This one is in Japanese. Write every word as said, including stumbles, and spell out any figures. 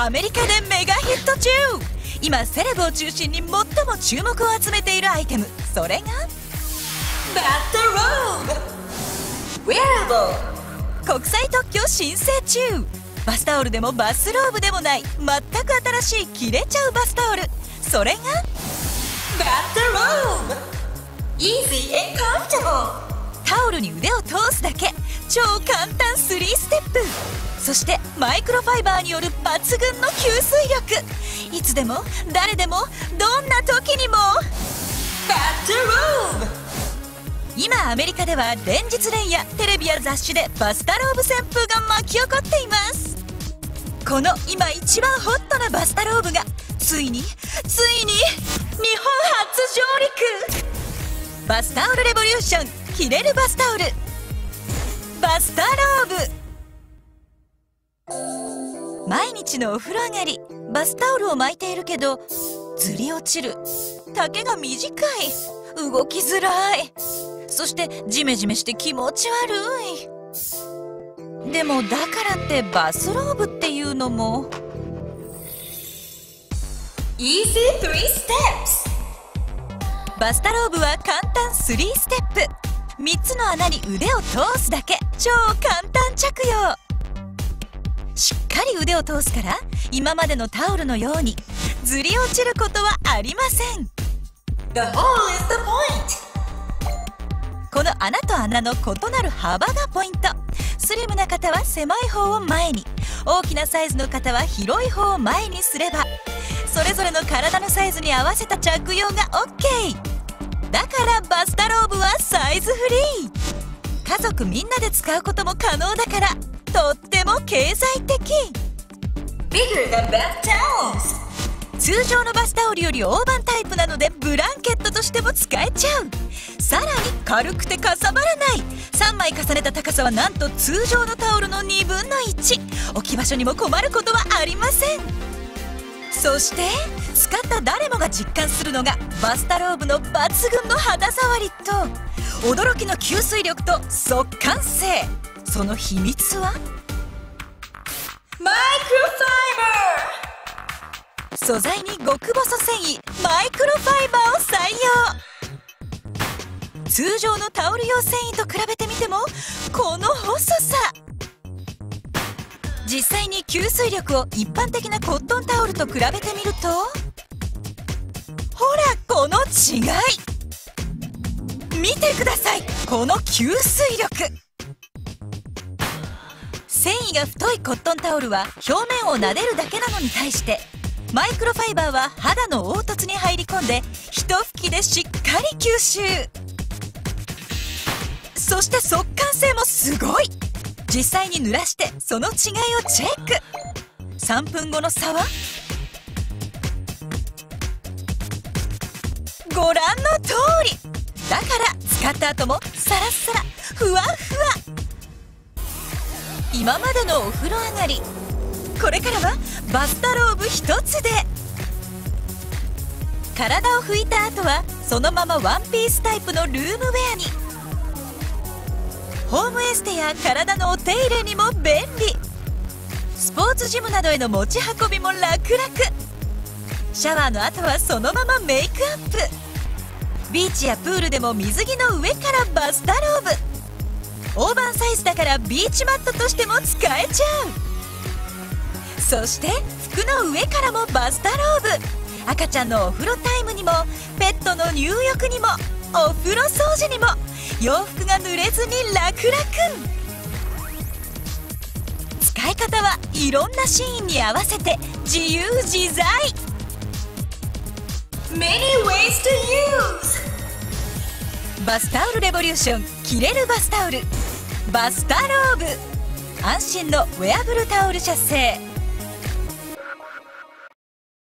アメリカでメガヒット中。今セレブを中心に最も注目を集めているアイテム、それがバスタローブ。ウェアラブル国際特許申請中。バスタオルでもバスローブでもない、全く新しい着れちゃうバスタオル、それがバスタローブ。Easy and comfortable。タオルに腕を通すだけ、超簡単スリーステップ。そしてマイクロファイバーによる抜群の吸水力。いつでも誰でもどんな時にもバスタローブ。今アメリカでは連日連夜テレビや雑誌でバスタローブ旋風が巻き起こっています。この今一番ホットなバスタローブがついについに日本初上陸。バスタオルレボリューション、着れるバスタオル、バスタローブ。毎日のお風呂上がり、バスタオルを巻いているけどずり落ちる、丈が短い、動きづらい、そしてジメジメして気持ち悪い。でもだからってバスローブっていうのも Easy three steps。 バスタローブは簡単スリーステップ。みっつの穴に腕を通すだけ、超簡単着用。しっかり腕を通すから今までのタオルのようにずり落ちることはありません。 The hole is the point。 この穴と穴の異なる幅がポイント。スリムな方は狭い方を前に、大きなサイズの方は広い方を前にすれば、それぞれの体のサイズに合わせた着用が OK。 だからバスタローブはサイズフリー。家族みんなで使うことも可能だからとっても経済的。 Bigger than bath towels。 通常のバスタオルより大判タイプなのでブランケットとしても使えちゃう。さらに軽くてかさばらない。さんまい重ねた高さはなんと通常のタオルのにぶんのいち。置き場所にも困ることはありません。そして使った誰もが実感するのがバスタローブの抜群の肌触りと驚きの吸水力と速乾性。その秘密はマイクロファイバー。素材に極細繊維マイクロファイバーを採用。通常のタオル用繊維と比べてみてもこの細さ。実際に吸水力を一般的なコットンタオルと比べてみると、ほらこの違い。見てください、この吸水力。繊維が太いコットンタオルは表面を撫でるだけなのに対して、マイクロファイバーは肌の凹凸に入り込んでひと吹きでしっかり吸収。そして速乾性もすごい。実際に濡らしてその違いをチェック。さんぷんごの差はご覧の通り。だから使った後もサラッサラふわふわ。今までのお風呂上がり、これからはバスタローブ一つで。体を拭いた後はそのままワンピースタイプのルームウェアに。ホームエステや体のお手入れにも便利。スポーツジムなどへの持ち運びも楽々。シャワーの後はそのままメイクアップ。ビーチやプールでも水着の上からバスタローブ。大判サイズだからビーチマットとしても使えちゃう。そして服の上からもバスタローブ。赤ちゃんのお風呂タイムにもペットの入浴にもお風呂掃除にも洋服が濡れずに楽々。使い方はいろんなシーンに合わせて自由自在。 Many ways to use。 バスタオルレボリューション、着れるバスタオル、バスタローブ。安心のウェアブルタオル社製。